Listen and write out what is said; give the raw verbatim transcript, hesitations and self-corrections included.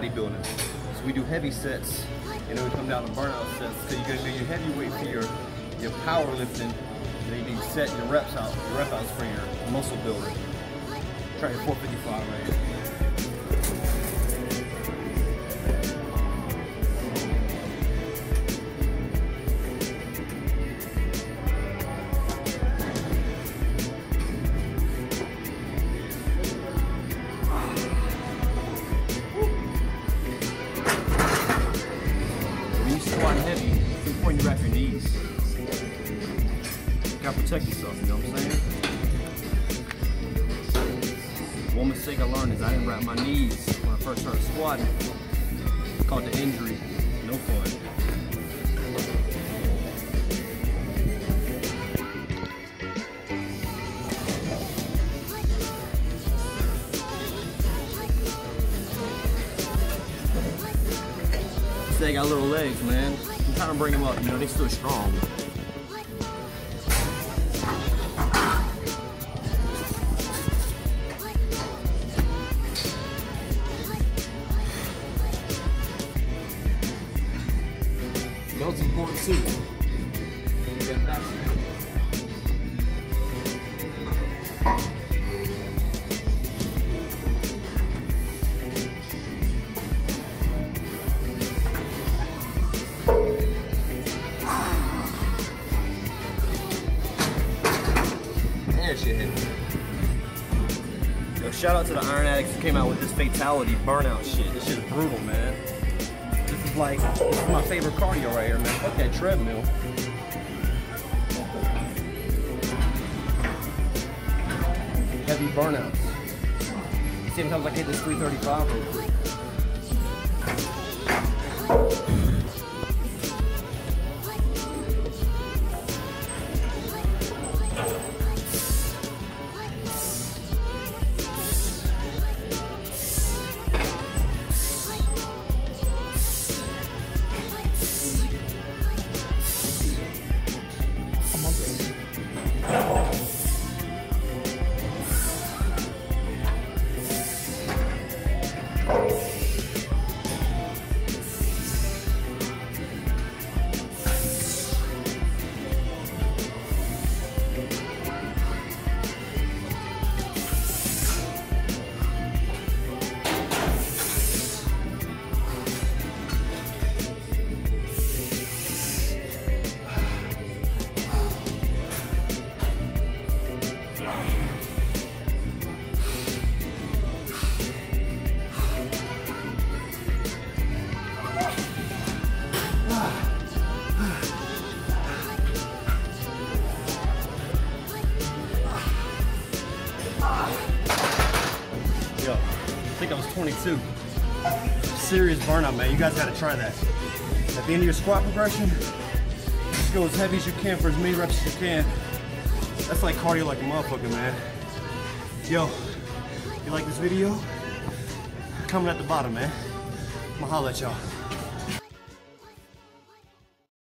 bodybuilding. So we do heavy sets, and then we come down to burnout sets. So you're gonna do your heavy weight for your, your powerlifting, and then you do set your reps out, your rep outs for your muscle building. Try your four fifty-five right here. Squatting heavy, it's important you wrap your knees. You gotta protect yourself, you know what I'm saying? One mistake I learned is I didn't wrap my knees when I first started squatting. It's called the injury. No fun. They got little legs, man. I'm trying to bring them up, you know, they still strong. Belt's important too. Yeah, that's it. Yo, shout out to the Iron Addicts who came out with this fatality burnout shit. This shit is brutal, man. This is like, this is my favorite cardio right here, man. Fuck that treadmill. Heavy burnouts. See how times I hit this three thirty-five real quick. Yo, I think I was twenty-two. Serious burnout, man. You guys gotta try that. At the end of your squat progression, just go as heavy as you can for as many reps as you can. That's like cardio like a motherfucker, man. Yo, you like this video? Comment at the bottom, man. I'ma holla at y'all.